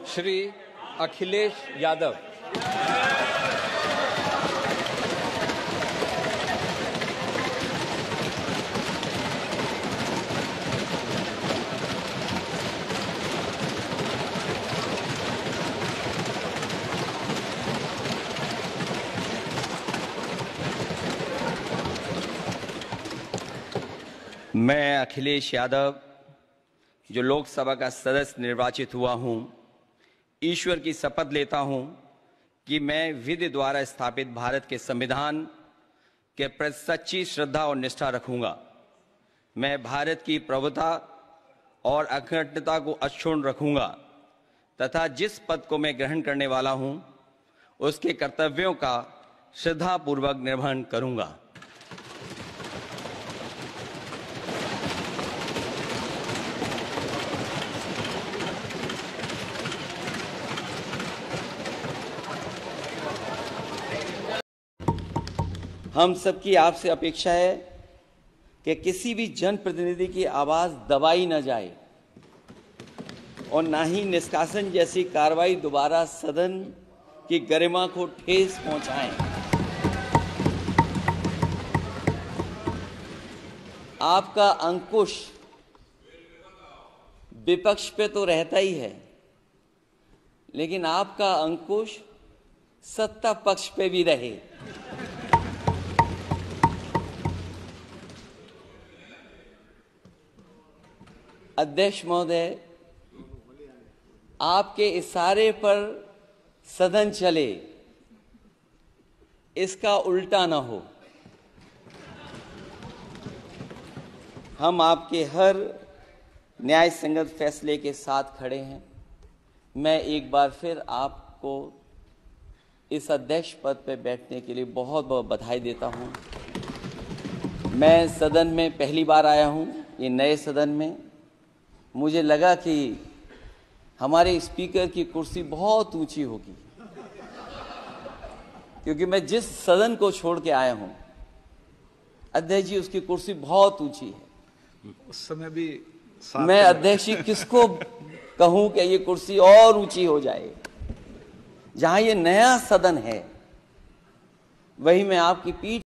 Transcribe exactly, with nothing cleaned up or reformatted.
श्री अखिलेश यादव। मैं अखिलेश यादव, जो लोकसभा का सदस्य निर्वाचित हुआ हूं, ईश्वर की शपथ लेता हूं कि मैं विधि द्वारा स्थापित भारत के संविधान के प्रति सच्ची श्रद्धा और निष्ठा रखूंगा। मैं भारत की प्रभुता और अखंडता को अक्षुण्ण रखूंगा तथा जिस पद को मैं ग्रहण करने वाला हूं, उसके कर्तव्यों का श्रद्धापूर्वक निर्वहन करूंगा। हम सबकी आपसे अपेक्षा है कि किसी भी जनप्रतिनिधि की आवाज दबाई न जाए और ना ही निष्कासन जैसी कार्रवाई दोबारा सदन की गरिमा को ठेस पहुंचाएं। आपका अंकुश विपक्ष पे तो रहता ही है, लेकिन आपका अंकुश सत्ता पक्ष पे भी रहे। अध्यक्ष महोदय, आपके इशारे पर सदन चले, इसका उल्टा न हो। हम आपके हर न्याय संगत फैसले के साथ खड़े हैं। मैं एक बार फिर आपको इस अध्यक्ष पद पर बैठने के लिए बहुत बहुत बधाई देता हूं। मैं सदन में पहली बार आया हूं, ये नए सदन में। मुझे लगा कि हमारे स्पीकर की कुर्सी बहुत ऊंची होगी, क्योंकि मैं जिस सदन को छोड़ के आया हूं, अध्यक्ष जी, उसकी कुर्सी बहुत ऊंची है। उस समय भी मैं अध्यक्ष जी किसको कहूं कि ये कुर्सी और ऊंची हो जाए। जहां ये नया सदन है, वही मैं आपकी पीठ